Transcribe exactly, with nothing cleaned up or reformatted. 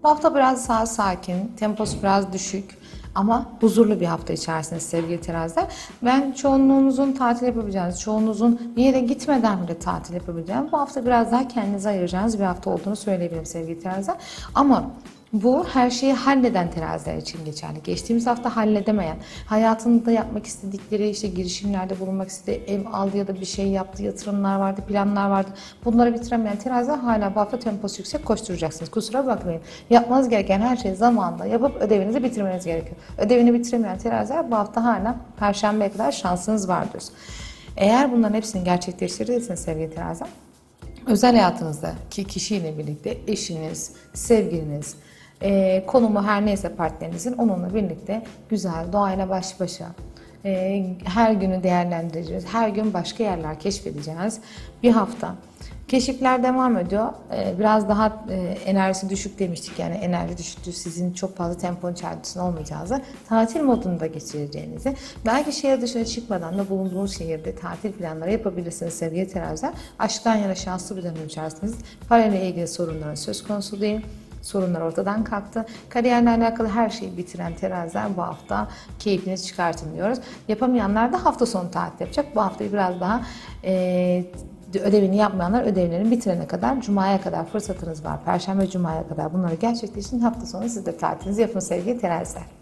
Bu hafta biraz daha sakin, temposu biraz düşük ama huzurlu bir hafta içerisinde sevgili teraziler. Ben çoğunluğunuzun tatil yapabileceğiniz, çoğunluğunuzun bir yere gitmeden bile tatil yapabileceğiniz, bu hafta biraz daha kendinize ayıracağınız bir hafta olduğunu söyleyebilirim sevgili teraziler. Ama bu her şeyi halleden teraziler için geçerli. Geçtiğimiz hafta halledemeyen, hayatında yapmak istedikleri, işte girişimlerde bulunmak istediği, ev aldı ya da bir şey yaptı, yatırımlar vardı, planlar vardı. Bunları bitiremeyen teraziler hala bu hafta temposu yüksek koşturacaksınız. Kusura bakmayın. Yapmanız gereken her şeyi zamanında yapıp ödevinizi bitirmeniz gerekiyor. Ödevini bitiremeyen teraziler bu hafta hala Perşembe'ye kadar şansınız var diyoruz. Eğer bunların hepsini gerçekleştirdiyseniz sevgili teraziler, özel hayatınızdaki kişiyle birlikte eşiniz, sevgiliniz, e, konumu her neyse partnerinizin onunla birlikte güzel, doğayla baş başa, e, her günü değerlendireceğiz, her gün başka yerler keşfedeceğiz bir hafta. Keşifler devam ediyor. Ee, Biraz daha e, enerjisi düşük demiştik, yani enerji düşüktü, sizin çok fazla temponun içerisinde olmayacağınızı, tatil modunda geçireceğinizi, belki şehir dışına çıkmadan da bulunduğunuz şehirde tatil planları yapabilirsiniz sevgili teraziler. Aşktan yana şanslı bir dönem içerisindeyiz. Parayla ilgili sorunların söz konusu değil. Sorunlar ortadan kalktı. Kariyerle alakalı her şeyi bitiren teraziler bu hafta keyfinizi çıkartın diyoruz. Yapamayanlar da hafta sonu tatil yapacak. Bu haftayı biraz daha e, ödevini yapmayanlar ödevlerini bitirene kadar, Cuma'ya kadar fırsatınız var. Perşembe Cuma'ya kadar bunları gerçekleştirin. Hafta sonu siz de tatilinizi yapın sevgili teraziler.